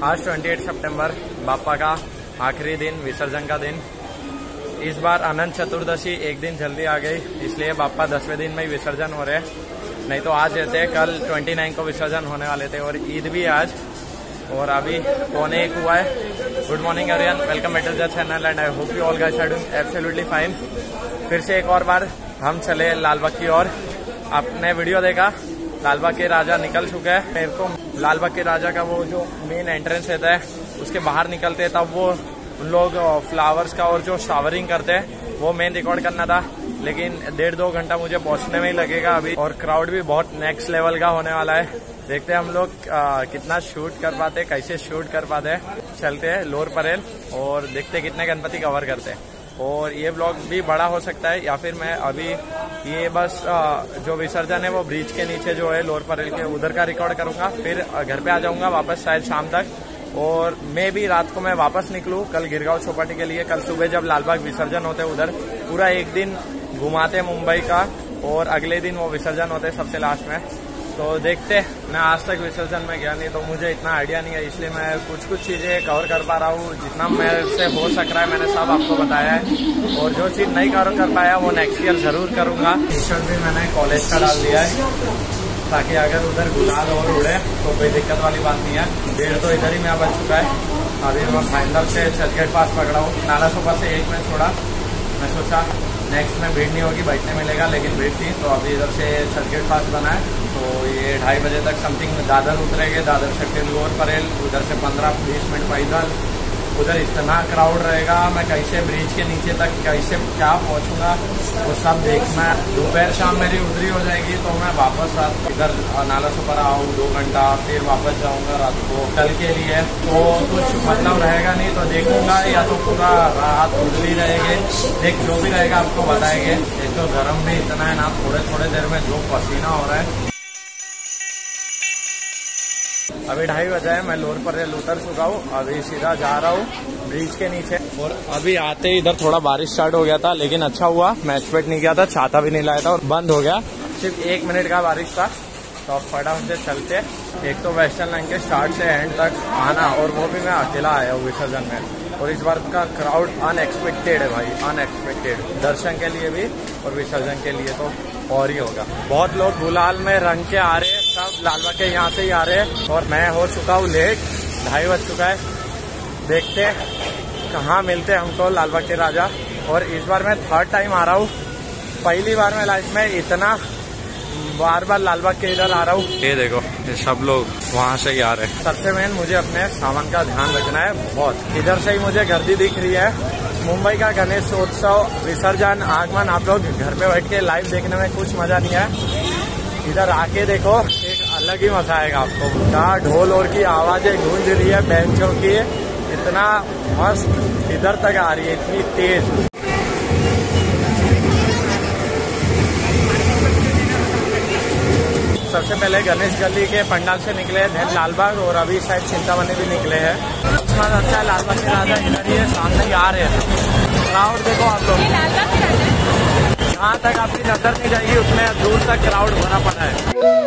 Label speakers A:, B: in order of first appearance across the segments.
A: आज 28 सितंबर बापा का आखिरी दिन, विसर्जन का दिन। इस बार अनंत चतुर्दशी एक दिन जल्दी आ गई, इसलिए बापा 10वें दिन में ही विसर्जन हो रहे। नहीं तो आज रहते कल 29 को विसर्जन होने वाले थे और ईद भी आज। और अभी 12:45 हुआ है। Good morning everyone, welcome back to the channel and I hope you all guys are doing absolutely fine. फिर से एक और बार हम चले लालबाग की ओर। आपने वीडियो देखा, लालबाग के राजा निकल चुके हैं। मेरे को लालबाग के राजा का वो जो मेन एंट्रेंस रहता है उसके बाहर निकलते हैं, तब वो उन लोग फ्लावर्स का और जो शावरिंग करते हैं वो मेन रिकॉर्ड करना था, लेकिन 1.5-2 घंटा मुझे पहुंचने में ही लगेगा अभी। और क्राउड भी बहुत नेक्स्ट लेवल का होने वाला है। देखते हैं हम लोग कितना शूट कर पाते, कैसे शूट कर पाते। चलते हैं लोअर परेल और देखते हैं कितने गणपति कवर करते हैं। और ये ब्लॉग भी बड़ा हो सकता है या फिर मैं अभी ये बस जो विसर्जन है वो ब्रिज के नीचे जो है लोअर परेल के उधर का रिकॉर्ड करूंगा, फिर घर पे आ जाऊंगा वापस शायद शाम तक। और मैं भी रात को मैं वापस निकलूँ कल गिरगांव चौपाटी के लिए। कल सुबह जब लालबाग विसर्जन होते उधर पूरा एक दिन घुमाते मुंबई का और अगले दिन वो विसर्जन होते सबसे लास्ट में। तो देखते, मैं आज तक विसर्जन में गया नहीं तो मुझे इतना आइडिया नहीं है, इसलिए मैं कुछ चीजें कवर कर पा रहा हूँ। जितना मेरे से हो सक रहा है मैंने सब आपको बताया है, और जो चीज नहीं कवर कर पाया वो नेक्स्ट ईयर जरूर करूंगा। टी शर्ट भी मैंने कॉलेज का डाल दिया है ताकि अगर उधर गुलाल और उड़े तो कोई दिक्कत वाली बात नहीं है। डेढ़ तो इधर ही मेरा बच चुका है। अभी मैं फाइनल से चर्चगेट पास पकड़ा हूँ। नाला सोपा से 1 मिनट छोड़ा, मैं सोचा नेक्स्ट में भीड़ नहीं होगी, बैठने मिलेगा, लेकिन भीड़ थी। तो अभी इधर से चर्चगेट पास बना है, तो ये 2:30 बजे तक समथिंग दादर उतरेंगे। दादर से फिर लोअर परेल, उधर से 15-20 मिनट पैदल। उधर इतना क्राउड रहेगा, मैं कैसे ब्रिज के नीचे तक कैसे क्या पहुंचूंगा वो सब देखना। दोपहर शाम मेरी उधरी हो जाएगी तो मैं वापस रात इधर नाला सोपर आऊँ 2 घंटा, फिर वापस जाऊंगा रात को कल के लिए। तो कुछ मतलब रहेगा नहीं, तो देखूंगा या तो पूरा रात उधरी रहेगी। देख जो भी रहेगा आपको बताएंगे। एक तो गर्म भी इतना है ना, थोड़े देर में जो पसीना हो रहा है। अभी 2:30 बजे है, मैं लोअर परेल उतर चुका हूँ। अभी सीधा जा रहा हूँ ब्रिज के नीचे। और अभी आते ही इधर थोड़ा बारिश स्टार्ट हो गया था, लेकिन अच्छा हुआ मैं एक्सपेक्ट नहीं किया था, छाता भी नहीं लाया था और बंद हो गया। सिर्फ 1 मिनट का बारिश था। तो अब फटाफट से चलते। एक तो वेस्टर्न लाइन के स्टार्ट से एंड तक आना, और वो भी मैं अकेला आया हूँ विसर्जन में। और इस बार का क्राउड अनएक्सपेक्टेड है भाई, अनएक्सपेक्टेड। दर्शन के लिए भी और विसर्जन के लिए तो और ही होगा। बहुत लोग गुलाल में रंग के आ रहे हैं, सब लालबाग के यहाँ से ही आ रहे हैं। और मैं हो चुका हूँ लेट, 2:30 बज चुका है। देखते कहाँ मिलते हमको लालबाग के राजा। और इस बार मैं 3rd टाइम आ रहा हूँ। पहली बार मैं लाइफ में इतना बार लालबाग के इधर आ रहा हूँ। ये देखो, ये सब लोग वहाँ से ही आ रहे हैं। सबसे मेन मुझे अपने सामान का ध्यान रखना है बहुत। इधर से ही मुझे गर्दी दिख रही है। मुंबई का गणेश उत्सव, विसर्जन, आगमन आप लोग घर पे बैठ के लाइव देखने में कुछ मजा नहीं है। इधर आके देखो, एक अलग ही मजा आएगा आपको। क्या ढोल और की आवाजें गूंज रही है, बैंचों की इतना मस्त इधर तक आ रही है, इतनी तेज। सबसे पहले गणेश गली के पंडाल से निकले, देन लालबाग, और अभी शायद चिंतामणि भी निकले हैं। अच्छा है लालबाग के राजा इधर ही है, सामने ही आ रहे हैं। क्राउड देखो आप लोग, जहाँ तक आपकी नजर नहीं जाएगी उतने दूर तक क्राउड होना पड़ा है।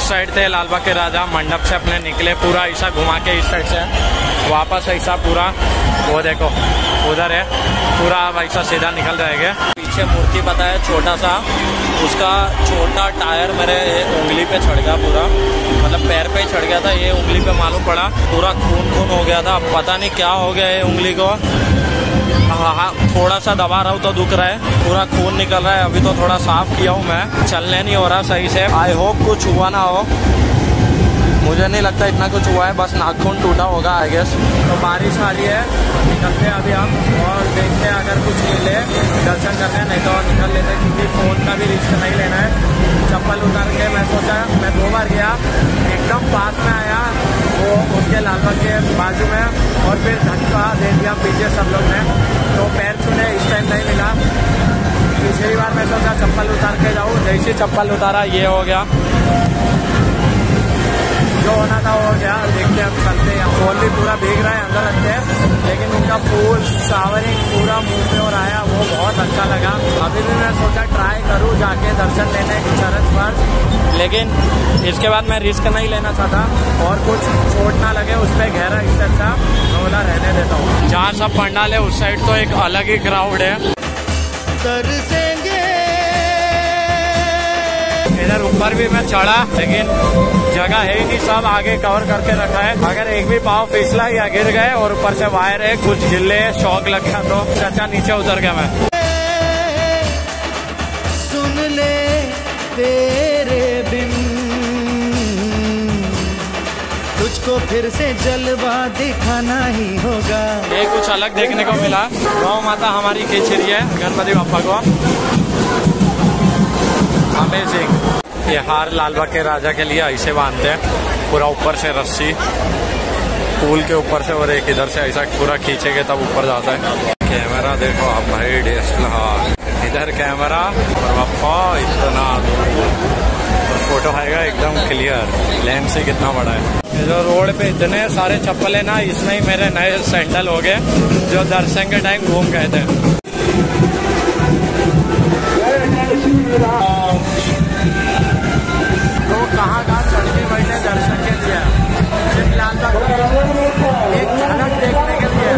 A: उस साइड थे लाल बाग के राजा, मंडप से अपने निकले, पूरा ऐसा घुमा के इस साइड से वापस ऐसा पूरा, वो देखो उधर है पूरा, अब ऐसा सीधा निकल जाएंगे। पीछे मूर्ति पता है छोटा सा, उसका छोटा टायर मेरे उंगली पे चढ़ गया पूरा, मतलब पैर पे ही चढ़ गया था, ये उंगली पे मालूम पड़ा पूरा खून हो गया था। अब पता नहीं क्या हो गया है उंगली को। हाँ, थोड़ा सा दबा रहा हूँ तो दुख रहा है, पूरा खून निकल रहा है। अभी तो थोड़ा साफ किया हूँ मैं, चलने नहीं हो रहा सही से। आई होप कुछ हुआ ना हो, मुझे नहीं लगता इतना कुछ हुआ है, बस नाखून टूटा होगा आई गेस। तो बारिश आ रही है, निकलते हैं अभी हम और देखते हैं अगर कुछ मिले दर्शन करने, नहीं तो निकल लेते हैं क्योंकि फ़ोन का भी रिस्क नहीं लेना है। चप्पल उतार के मैं सोचा, मैं 2 बार गया, एकदम पास में आया वो उनके लाल बाग के बाजू में, और फिर धक्का दे दिया पीछे सब लोग ने, तो पैर छूने इस टाइम नहीं मिला। पिछली बार मैं सोचा चप्पल उतार के जाऊँ, जैसे चप्पल उतारा ये हो गया, जो होना था वो गया। देखते अब चलते हैं, फोन भी पूरा भीग रहा है, अंदर रखते हैं, लेकिन उनका फूल शावरिंग पूरा मुंह पे और आया, वो बहुत अच्छा लगा। अभी भी मैं सोचा ट्राई करूँ जाके दर्शन लेने की चर्च पर, लेकिन इसके बाद मैं रिस्क नहीं लेना चाहता और कुछ चोट ना लगे उस पर गहरा, इससे अच्छा मैं बोला रहने देता हूँ। जहाँ सब पंडाल है उस साइड तो एक अलग ही क्राउड है, इधर ऊपर भी मैं चढ़ा लेकिन जगह है नहीं, सब आगे कवर करके रखा है। अगर एक भी पाँव फिसला या गिर गए और ऊपर से वायर है, कुछ गिल्ले शौक लग गया तो चाचा नीचे उतर गया। मैं
B: सुन ले तेरे बिन तुझको फिर से जलवा दिखाना ही होगा।
A: ये कुछ अलग देखने को मिला, गौ माता हमारी खींच रही है गणपति बापा को, अमेजिंग। ये हार लाल बाग के राजा के लिए ऐसे बांधते हैं, पूरा ऊपर से रस्सी पुल के ऊपर से, और एक इधर से ऐसा पूरा खींचेंगे तब ऊपर जाता है। कैमरा देखो आप भाई, DSLR इधर कैमरा और बापा इतना और फोटो आएगा एकदम क्लियर, लेंस ही कितना बड़ा है। ये जो रोड पे इतने सारे चप्पल है ना, इसमें ही मेरे नए सैंडल हो गए जो दर्शन के टाइम घूम गए थे। तो कहाँ चढ़ के बैठे दर्शन के लिए, सिर्फ लाल बाग एक झलक देखने के लिए।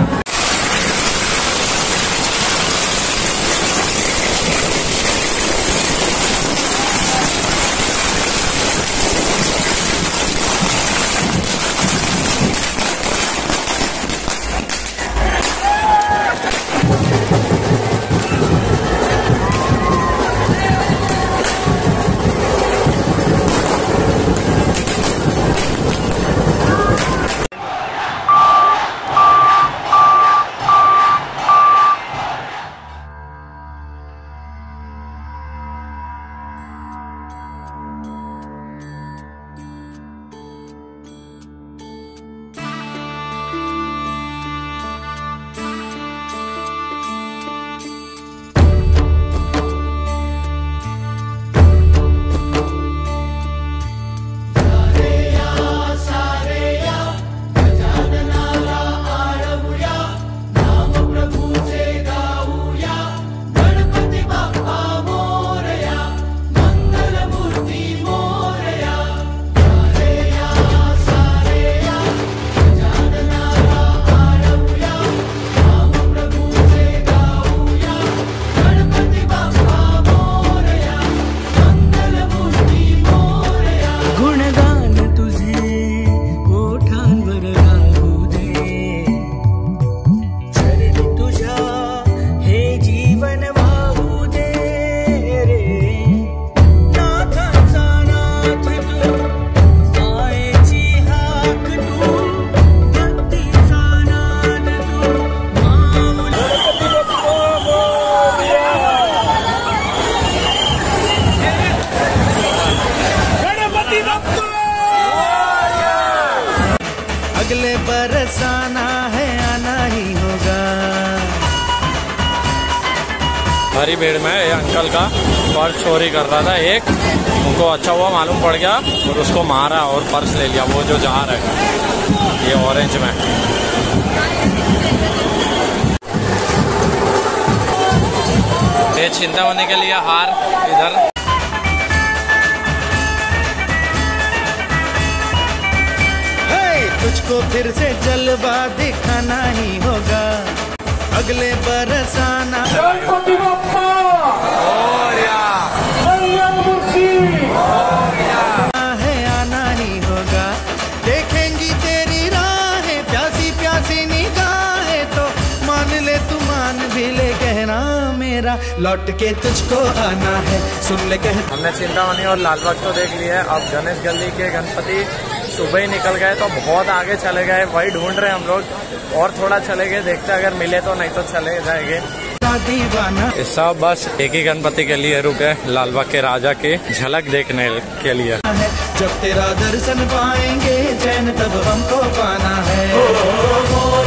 B: अगले बरस आना है, आना ही होगा।
A: हरी भीड़ में ये अंकल का पर्स चोरी कर रहा था एक, उनको अच्छा हुआ मालूम पड़ गया और उसको मारा और पर्स ले लिया, वो जो जार है ये ऑरेंज में। ये चिंता होने के लिए हार इधर
B: तुझको फिर से जलवा दिखाना ही होगा, अगले बरस आना है, आना ही होगा। देखेंगी तेरी राहें प्यासी प्यासी निगाहें, तो मान ले तू मान भी ले कहना मेरा, लौट के तुझको आना है, सुन ले कह।
A: हमने चिंतामणि और लालबाग तो देख लिया है, अब गणेश गली के गणपति सुबह ही निकल गए तो बहुत आगे चले गए, वही ढूंढ रहे हैं हम लोग, और थोड़ा चले गए, देखते अगर मिले तो, नहीं तो चले जाएंगे। इस सब बस एक ही गणपति के लिए रुके, लालबाग के राजा की झलक देखने के लिए।
B: जब तेरा दर्शन पाएंगे चैन तब हमको पाना है।